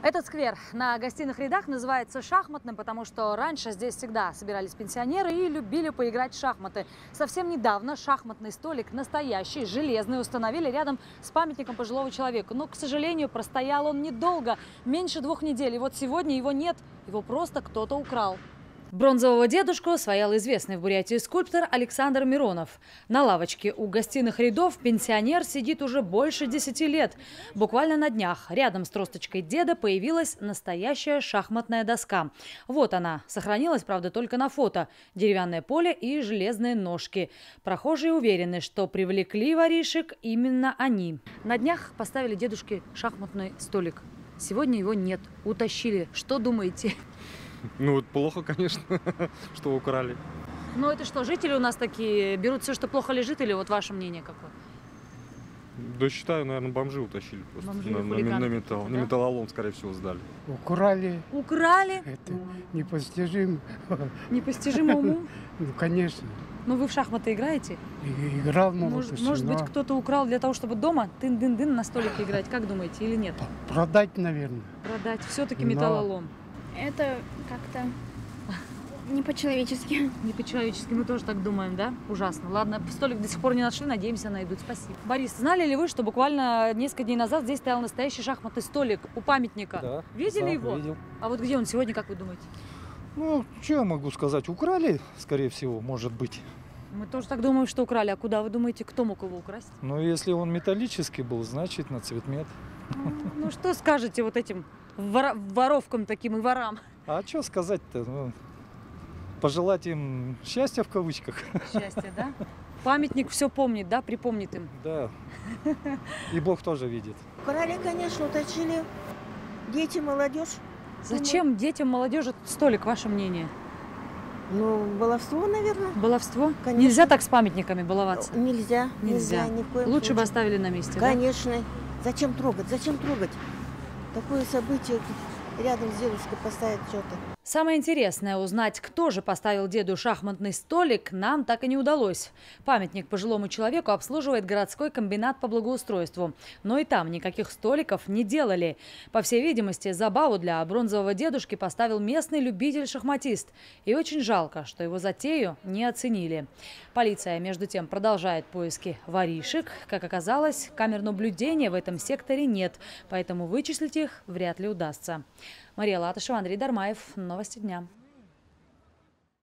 Этот сквер на гостиных рядах называется шахматным, потому что раньше здесь всегда собирались пенсионеры и любили поиграть в шахматы. Совсем недавно шахматный столик настоящий, железный, установили рядом с памятником пожилого человека. Но, к сожалению, простоял он недолго, меньше 2 недель. И вот сегодня его нет, его просто кто-то украл. Бронзового дедушку своял известный в Бурятии скульптор Александр Миронов. На лавочке у гостиных рядов пенсионер сидит уже больше 10 лет. Буквально на днях рядом с тросточкой деда появилась настоящая шахматная доска. Вот она. Сохранилась, правда, только на фото. Деревянное поле и железные ножки. Прохожие уверены, что привлекли воришек именно они. На днях поставили дедушке шахматный столик. Сегодня его нет. Утащили. Что думаете? Ну, вот плохо, конечно, что украли. Ну, это что, жители у нас такие берут все, что плохо лежит, или вот ваше мнение какое? Да, считаю, наверное, бомжи утащили просто. Бомжи, на металл. да? На металлолом, скорее всего, сдали. Украли. Украли? Это непостижимо. Непостижимо уму? Ну, конечно. Ну, вы в шахматы играете? Играл, Может быть, кто-то украл для того, чтобы дома тын-дын-дын на столике играть, как думаете, или нет? Продать, наверное. Продать. Все-таки Но. металлолом. Это как-то не по-человечески. Не по-человечески, мы тоже так думаем, да? Ужасно. Ладно, столик до сих пор не нашли, надеемся, найдут. Спасибо. Борис, знали ли вы, что буквально несколько дней назад здесь стоял настоящий шахматный столик у памятника? Да. Видели его? Видел. А вот где он сегодня, как вы думаете? Ну, что я могу сказать? Украли, скорее всего, может быть. Мы тоже так думаем, что украли. А куда вы думаете, кто мог его украсть? Но если он металлический был, значит на цветмет. Ну, что скажете вот этим воровкам таким и ворам? А что сказать-то? Ну, пожелать им счастья в кавычках. Счастье, да? Памятник все помнит, да? Припомнит им. Да. И Бог тоже видит. Украли, конечно, утащили. Дети, молодежь. Зачем детям, молодежи этот столик, ваше мнение? Ну, баловство, наверное. Баловство? Конечно. Нельзя так с памятниками баловаться? Нельзя. Нельзя. Ни в коем Лучше бы случае. оставили на месте, Конечно. Зачем трогать? Зачем трогать? Такое событие рядом с дедушкой поставить что-то. Самое интересное узнать, кто же поставил деду шахматный столик, нам так и не удалось. Памятник пожилому человеку обслуживает городской комбинат по благоустройству. Но и там никаких столиков не делали. По всей видимости, забаву для бронзового дедушки поставил местный любитель-шахматист. И очень жалко, что его затею не оценили. Полиция, между тем, продолжает поиски воришек. Как оказалось, камер наблюдения в этом секторе нет, поэтому вычислить их вряд ли удастся. Мария Латышева, Андрей Дармаев. Новости дня.